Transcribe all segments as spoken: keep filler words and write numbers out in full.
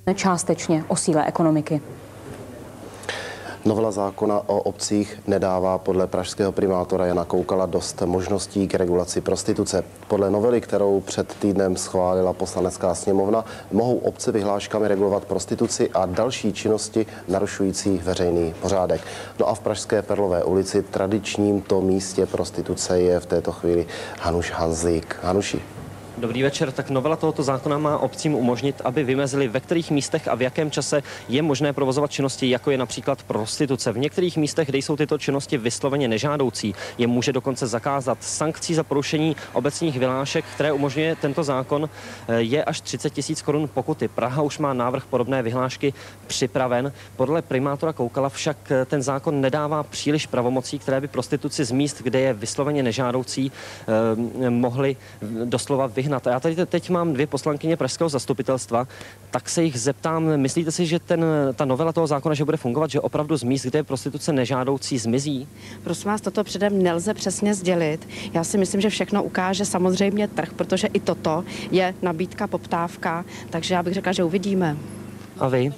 částečně o síle ekonomiky. Novela zákona o obcích nedává podle pražského primátora Jana Koukala dost možností k regulaci prostituce. Podle novely, kterou před týdnem schválila Poslanecká sněmovna, mohou obce vyhláškami regulovat prostituci a další činnosti narušující veřejný pořádek. No a v pražské Perlové ulici, tradičním to místě prostituce, je v této chvíli Hanuš Hanzlík. Hanuši. Dobrý večer. Tak novela tohoto zákona má obcím umožnit, aby vymezili, ve kterých místech a v jakém čase je možné provozovat činnosti, jako je například prostituce. V některých místech, kde jsou tyto činnosti vysloveně nežádoucí, je může dokonce zakázat. Sankcí za porušení obecních vyhlášek, které umožňuje tento zákon, je až třicet tisíc korun pokuty. Praha už má návrh podobné vyhlášky připraven. Podle primátora Koukala však ten zákon nedává příliš pravomocí, které by prostituci z míst, kde je vysloveně nežádoucí, mohli doslova vyhnat. A já tady teď mám dvě poslankyně pražského zastupitelstva, tak se jich zeptám, myslíte si, že ten, ta novela toho zákona, že bude fungovat, že opravdu z míst, kde je prostituce nežádoucí, zmizí? Prosím vás, toto předem nelze přesně sdělit. Já si myslím, že všechno ukáže samozřejmě trh, protože i toto je nabídka, poptávka, takže já bych řekla, že uvidíme. A vy?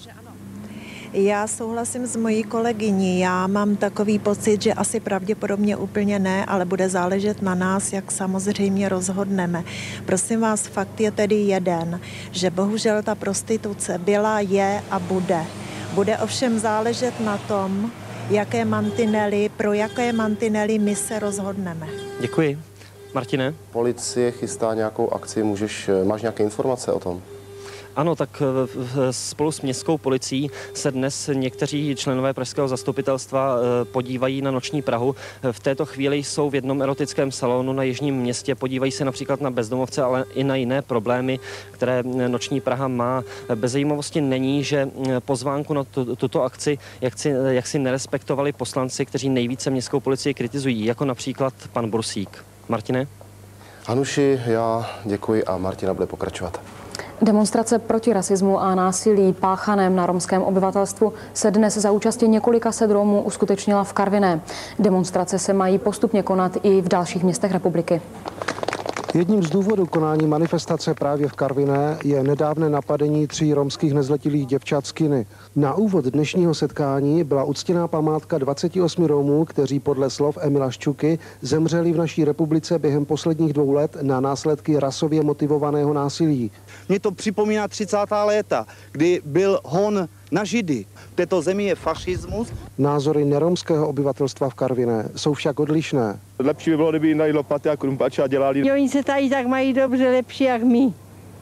Já souhlasím s mojí kolegyní. Já mám takový pocit, že asi pravděpodobně úplně ne, ale bude záležet na nás, jak samozřejmě rozhodneme. Prosím vás, fakt je tedy jeden, že bohužel ta prostituce byla, je a bude. Bude ovšem záležet na tom, jaké mantinely, pro jaké mantinely my se rozhodneme. Děkuji. Martine? Policie chystá nějakou akci, můžeš, máš nějaké informace o tom? Ano, tak spolu s městskou policií se dnes někteří členové pražského zastupitelstva podívají na noční Prahu. V této chvíli jsou v jednom erotickém salonu na jižním městě, podívají se například na bezdomovce, ale i na jiné problémy, které noční Praha má. Bez zajímavosti není, že pozvánku na tuto akci jak si, jak si nerespektovali poslanci, kteří nejvíce městskou policii kritizují, jako například pan Bursík. Martine? Hanuši, já děkuji a Martina bude pokračovat. Demonstrace proti rasismu a násilí páchaném na romském obyvatelstvu se dnes za účasti několika set Romů uskutečnila v Karviné. Demonstrace se mají postupně konat i v dalších městech republiky. Jedním z důvodů konání manifestace právě v Karviné je nedávné napadení tří romských nezletilých děvčat z Kiny. Na úvod dnešního setkání byla uctěná památka dvaceti osmi Romů, kteří podle slov Emila Ščuky zemřeli v naší republice během posledních dvou let na následky rasově motivovaného násilí. Mně to připomíná třicátá léta, kdy byl hon na Židy. V této zemi je fašismus. Názory neromského obyvatelstva v Karviné jsou však odlišné. Lepší by bylo, kdyby jim dali lopaty a krumpače a dělali. Oni se tady tak mají dobře, lepší jak my.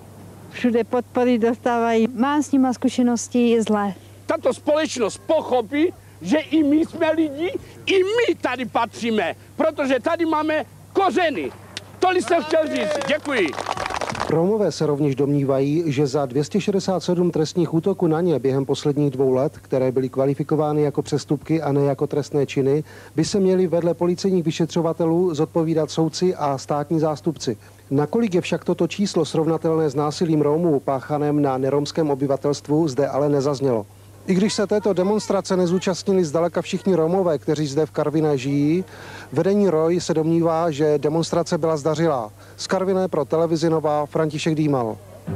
Všude podpory dostávají. Mám s nima zkušenosti zlé. Tato společnost pochopí, že i my jsme lidi, i my tady patříme, protože tady máme kořeny. Tolik jsem chtěl říct. Děkuji. Romové se rovněž domnívají, že za dvě stě šedesát sedm trestních útoků na ně během posledních dvou let, které byly kvalifikovány jako přestupky a ne jako trestné činy, by se měli vedle policejních vyšetřovatelů zodpovídat soudci a státní zástupci. Nakolik je však toto číslo srovnatelné s násilím Romů páchaném na neromském obyvatelstvu, zde ale nezaznělo. I když se této demonstrace nezúčastnili zdaleka všichni Romové, kteří zde v Karviné žijí, vedení R O I se domnívá, že demonstrace byla zdařilá. Z Karviné pro televizi Nova František Dýmal.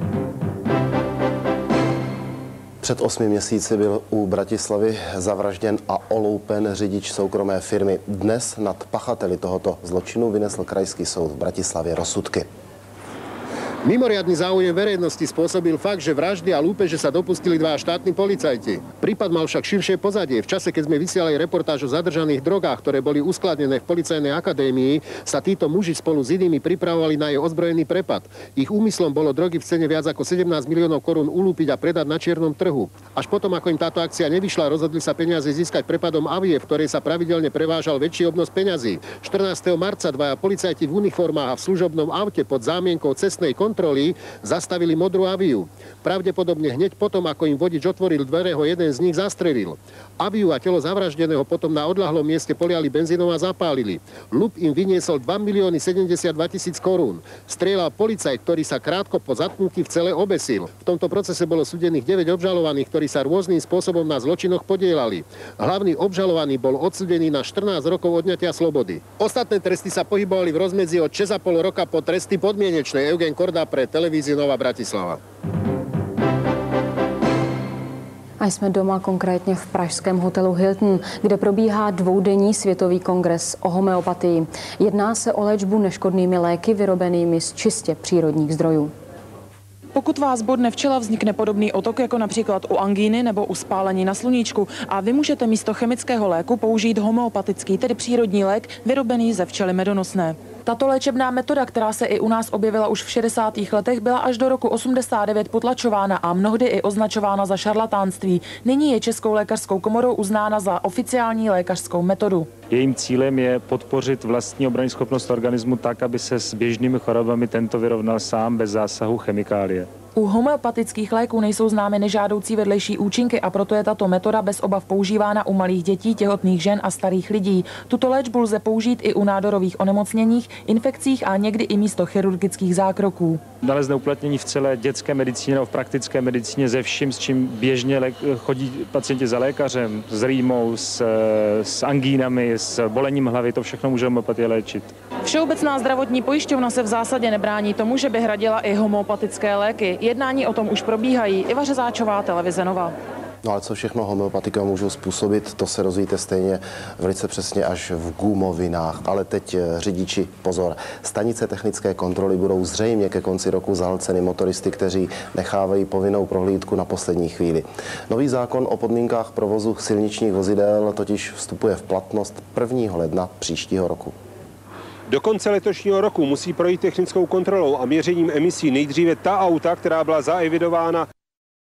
Před osmi měsíci byl u Bratislavy zavražděn a oloupen řidič soukromé firmy. Dnes nad pachateli tohoto zločinu vynesl krajský soud v Bratislavě rozsudky. Mimoriadny záujem verejnosti spôsobil fakt, že vraždy a lúpeže sa dopustili dva štátni policajti. Prípad mal však širšie pozadie. V čase, keď sme vysielali reportáž o zadržaných drogách, ktoré boli uskladnené v policajnej akadémii, sa títo muži spolu s inými pripravovali na jej ozbrojený prepad. Ich úmyslom bolo drogy v cene viac ako sedemnásť miliónov korún ulúpiť a predať na čiernom trhu. Až potom, ako im táto akcia nevyšla, rozhodli sa peniaze získať prepadom Avie, v ktorej sa pravidelne prevážal väčší obnos peňazí. štrnásteho marca dvaja policajti v uniformách a v služobnom aute pod zámienkou cestnej kontroly zastavili modrú Aviu. Pravdepodobne hneď potom, ako im vodič otvoril dvere, ho jeden z nich zastrelil. Aviu a telo zavraždeného potom na odľahlom mieste poliali benzínom a zapálili. Lup im vyniesol dva milióny sedemdesiatdva tisíc korún. Strieľal policajt, ktorý sa krátko po zatknutí v cele obesil. V tomto procese bolo súdených deväť obžalovaných, ktorí sa rôznym spôsobom na zločinoch podielali. Hlavný obžalovaný bol odsúdený na štrnásť rokov odňatia slobody. Ostatné tresty sa pohybovali v rozmedzi od šesť a pol roka po tresty podmienečné. Eugen Korda pre televíziu Nova Bratislava. A jsme doma, konkrétně v pražském hotelu Hilton, kde probíhá dvoudenní světový kongres o homeopatii. Jedná se o léčbu neškodnými léky vyrobenými z čistě přírodních zdrojů. Pokud vás bodne včela, vznikne podobný otok jako například u angíny nebo u spálení na sluníčku a vy můžete místo chemického léku použít homeopatický, tedy přírodní lék, vyrobený ze včely medonosné. Tato léčebná metoda, která se i u nás objevila už v šedesátých letech, byla až do roku osmdesát devět potlačována a mnohdy i označována za šarlatánství. Nyní je Českou lékařskou komorou uznána za oficiální lékařskou metodu. Jejím cílem je podpořit vlastní obranyschopnost schopnost organismu tak, aby se s běžnými chorobami tento vyrovnal sám bez zásahu chemikálie. U homeopatických léků nejsou známy nežádoucí vedlejší účinky a proto je tato metoda bez obav používána u malých dětí, těhotných žen a starých lidí. Tuto léčbu lze použít i u nádorových onemocněních, infekcích a někdy i místo chirurgických zákroků. Nalezne uplatnění v celé dětské medicíně nebo v praktické medicíně ze vším, s čím běžně chodí pacienti za lékařem, s rýmou, s, s angínami, s bolením hlavy, to všechno může homeopatie léčit. Všeobecná zdravotní pojišťovna se v zásadě nebrání tomu, že by hradila i homeopatické léky. Jednání o tom už probíhají. Iva Řezáčová, televize Nova. No ale co všechno homeopatika můžou způsobit, to se dozvíte stejně velice přesně až v gumovinách. Ale teď řidiči, pozor. Stanice technické kontroly budou zřejmě ke konci roku zahlceny motoristy, kteří nechávají povinnou prohlídku na poslední chvíli. Nový zákon o podmínkách provozu silničních vozidel totiž vstupuje v platnost prvního ledna příštího roku. Do konce letošního roku musí projít technickou kontrolou a měřením emisí nejdříve ta auta, která byla zaevidována